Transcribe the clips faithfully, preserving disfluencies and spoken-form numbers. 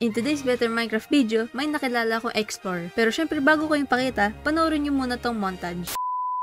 In today's Better Minecraft video, may nakilala akong explorer. Pero syempre bago ko yung pakita, panoorin nyo muna tong montage.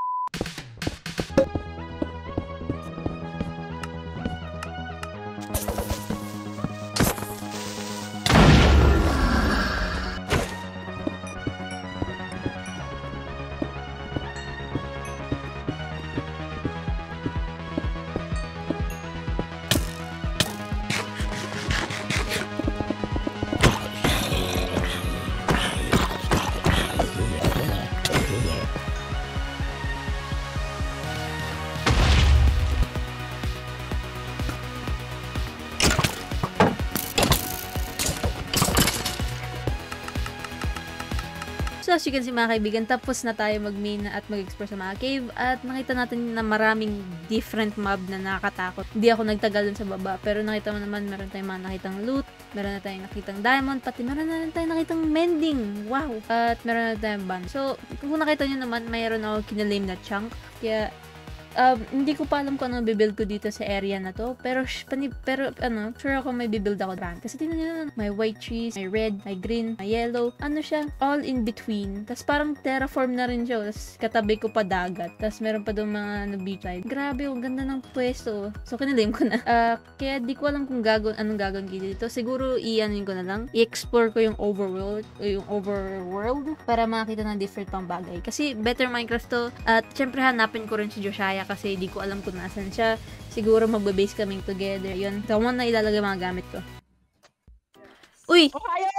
So as you can see mga kaibigan, tapos na tayo mag-main at mag-explore sa mga cave at nakita natin na maraming different mob na nakakatakot. Hindi ako nagtagal dun sa baba, pero nakita mo naman meron tayong mga nakitang loot, meron na tayong nakitang diamond, pati meron na rin tayong nakitang mending. Wow! At meron na tayong ban. So kung nakita nyo naman, mayroon ako kinalame na chunk. Kaya Um, hindi ko pa alam kung ano bibuild ko dito sa area na to. Pero, pani, pero ano, sure ako may bibuild ako dyan. Kasi tingnan nyo na, may white trees, may red, may green, may yellow. Ano siya? All in between. Tapos parang terraform na rin siya. Tapos katabi ko pa dagat. Tapos meron pa doon mga ano, beach side. Grabe, ang ganda ng pwesto. So, kinilame ko na. Uh, kaya di ko alam kung gagawin, anong gagawin dito. Siguro, i-anin ko na lang. I-explore ko yung overworld, yung overworld para makakita ng different pang bagay. Kasi better Minecraft to. At syempre hanapin ko rin si Josiah kasi di ko alam kung nasan siya. Siguro magbe-base kaming together. Yun. So, mo na ilalagay mga gamit ko. Uy!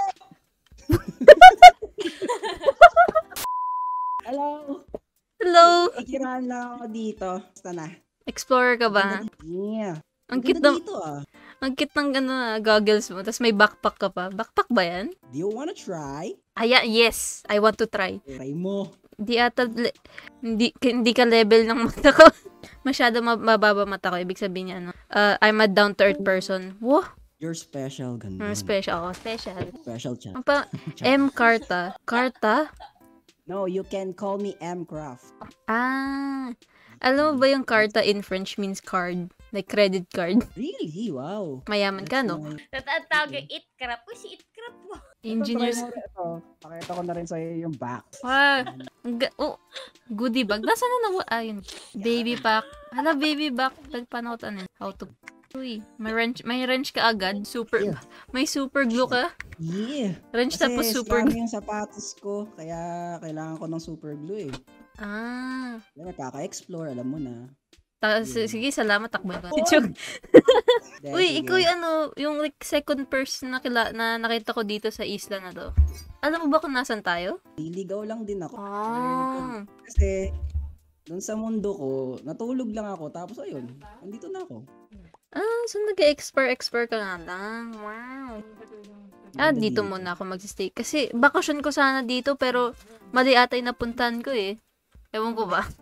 Hello! Hello! Ikirahan lang ako dito. Basta na. Explorer ka ba? Yeah. Ang cute ng, dito ah. ang cute ng ano, goggles mo. Tapos may backpack ka pa. Backpack ba yan? Do you wanna try? Aya, yes. I want to try. Try mo. Hindi ata, le- hindi, hindi ka level ng mata ko. Masyado mababa mata ko. Ibig sabihin niya, ano, uh, I'm a down-to-earth person. Wow! You're special, ganda. Mm, special ako. Special. Special chat. Ang pa, M. Carta. Carta? No, you can call me M-Craft. Ah. Alam mo ba yung Carta in French means card? Like credit card. Really? Wow. Mayaman ka, no? Tatawag yung Itcrap. Uy, si Itcrap mo. Engineers. Ito, pakita ko na rin sa'yo yung back. Wow. Oh, goodie bag. Nasaan na nawa? Ayun. Baby pack. Hala, baby back. Paano ko ano? How to... Uy, may wrench, may wrench ka agad. Super, Yeah. May super glue ka. Yeah. Wrench Kasi tapos super slime glue. yung sapatos ko, kaya kailangan ko ng super glue eh. Ah. Kaya kaka-explore, alam mo na. Ta- Yeah. Sige, salamat. Takbo ko. Dahil Uy, sige. ikaw yung ano, yung like second person na, kila, na nakita ko dito sa isla na to. Alam mo ba kung nasan tayo? Liligaw lang din ako. Ah. Kasi, dun sa mundo ko, natulog lang ako, tapos ayun, nandito na ako. Ah, so nag-explore-explore ka nga lang. Wow. Ah, Ganda dito muna ako mag-stay. Kasi bakasyon ko sana dito, pero mali ata yung napuntahan ko eh. Ewan ko ba?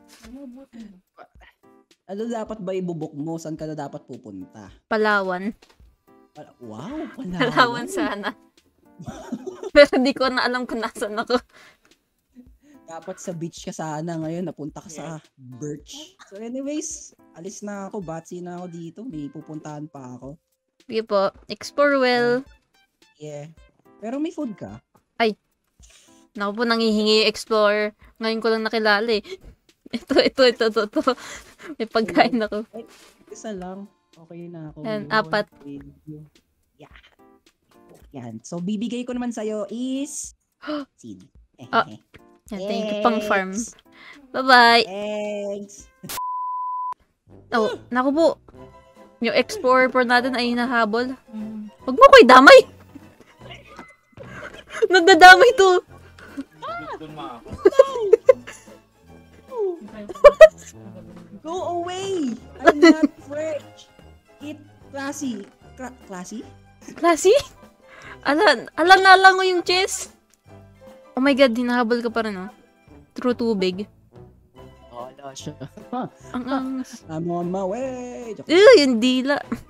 Ano dapat ba ibubok mo? Saan ka na dapat pupunta? Palawan. Pala- Wow, Palawan. Palawan sana. Pero di ko na alam kung nasan ako. Dapat sa beach ka sana ngayon, napunta ka sa Birch. So anyways, alis na ako, batsi na ako dito. May pupuntahan pa ako. Sige po, explore well. Yeah. Pero may food ka? Naku po, nangihingi yung explore. Ngayon ko lang nakilala eh. Ito, ito, ito, ito, ito. May pagkain ako. Ay, isa lang. Okay na ako. Yan, Yun. apat. Yeah. Yan. So, bibigay ko naman sa'yo is seed. Ah. Yan, thank you pang farm. Bye-bye! Thanks! Oh, naku po. Yung explorer po natin ay hinahabol. Huwag mo ko'y damay! Nagdadamay to! Go away! I'm not French! Eat classy. Cla- classy? Classy? Ala, ala nalango yung chest. Oh my god, hinahabol ka pa rin, oh. True tubig. Oh, no, siya. Ang ang... I'm on my way! Ew, yung dila.